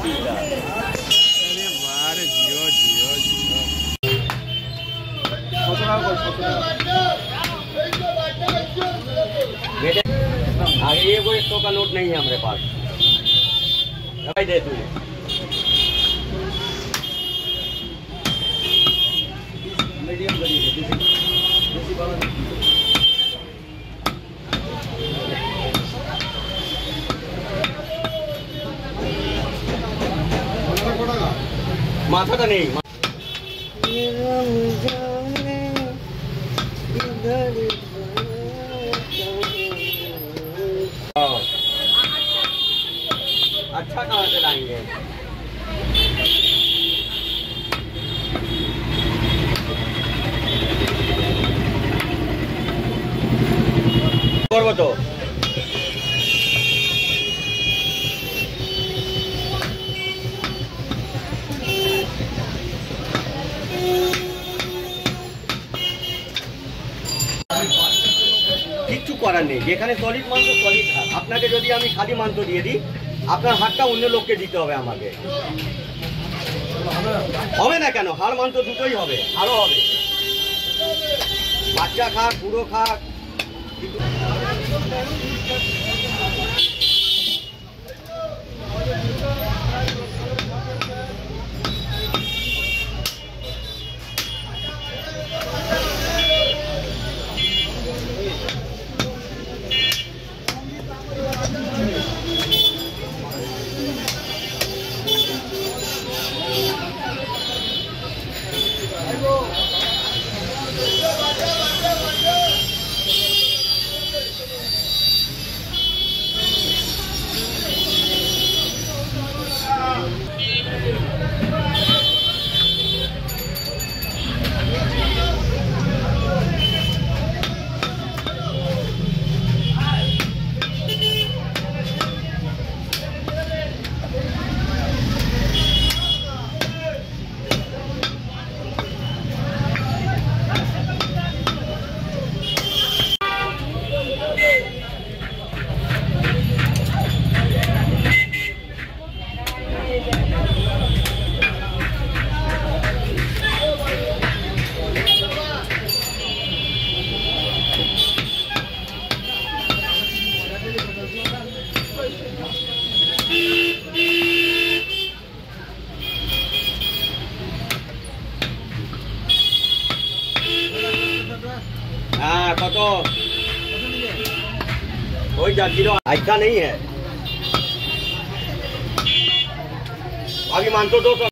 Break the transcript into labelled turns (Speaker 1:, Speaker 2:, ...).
Speaker 1: बारे जियो जियो जियो
Speaker 2: बेटे आगे ये कोई 100 का नोट नहीं है हमारे पास। भाई दे तू मीडियम माथा का नहीं अच्छा कहाँ से लाएंगे। और बताओ কিচ্ছু করার নেই, যেখানে সলিড মাংস সলিড হাত। আপনাকে যদি আমি খালি মাংস দিয়ে দিই, আপনার হাতটা অন্য লোককে দিতে হবে আমাকে। হবে না কেন? হাড় মাংস দুটোই হবে, আরো হবে। বাচ্চা খাক, বুড়ো খাক। हाँ कतो कोई जाती ऐसा नहीं है। अभी मान तो 200